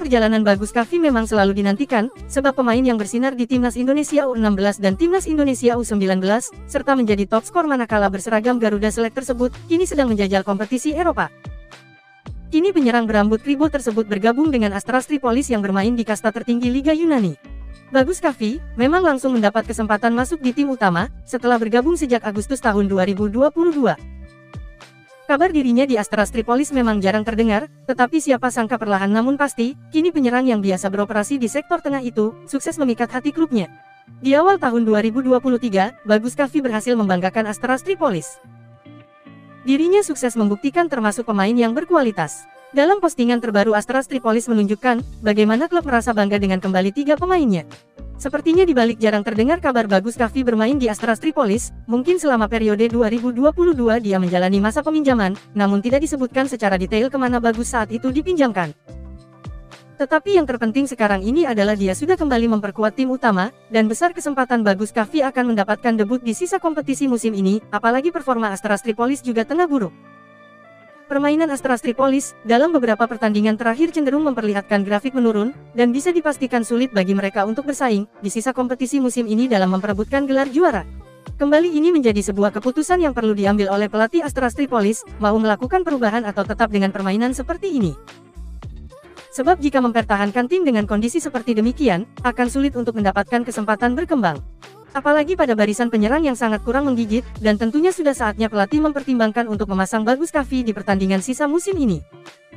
perjalanan Bagus Kaffi memang selalu dinantikan, sebab pemain yang bersinar di Timnas Indonesia U16 dan Timnas Indonesia U19, serta menjadi top skor manakala berseragam Garuda Select tersebut, kini sedang menjajal kompetisi Eropa. Kini penyerang berambut kribo tersebut bergabung dengan Astras Tripolis yang bermain di kasta tertinggi Liga Yunani. Bagus Kaffi memang langsung mendapat kesempatan masuk di tim utama, setelah bergabung sejak Agustus tahun 2022. Kabar dirinya di Astras Tripolis memang jarang terdengar, tetapi siapa sangka perlahan namun pasti, kini penyerang yang biasa beroperasi di sektor tengah itu, sukses memikat hati klubnya. Di awal tahun 2023, Bagus Kaffi berhasil membanggakan Astras Tripolis. Dirinya sukses membuktikan termasuk pemain yang berkualitas. Dalam postingan terbaru Astras Tripolis menunjukkan, bagaimana klub merasa bangga dengan kembali 3 pemainnya. Sepertinya dibalik jarang terdengar kabar Bagus Kaffi bermain di Astras Tripolis, mungkin selama periode 2022 dia menjalani masa peminjaman, namun tidak disebutkan secara detail kemana Bagus saat itu dipinjamkan. Tetapi yang terpenting sekarang ini adalah dia sudah kembali memperkuat tim utama, dan besar kesempatan Bagus Kaffi akan mendapatkan debut di sisa kompetisi musim ini, apalagi performa Astras Tripolis juga tengah buruk. Permainan Astras Tripolis dalam beberapa pertandingan terakhir cenderung memperlihatkan grafik menurun, dan bisa dipastikan sulit bagi mereka untuk bersaing di sisa kompetisi musim ini dalam memperebutkan gelar juara. Kembali ini menjadi sebuah keputusan yang perlu diambil oleh pelatih Astras Tripolis, mau melakukan perubahan atau tetap dengan permainan seperti ini. Sebab jika mempertahankan tim dengan kondisi seperti demikian, akan sulit untuk mendapatkan kesempatan berkembang. Apalagi pada barisan penyerang yang sangat kurang menggigit, dan tentunya sudah saatnya pelatih mempertimbangkan untuk memasang Bagus Kaffi di pertandingan sisa musim ini.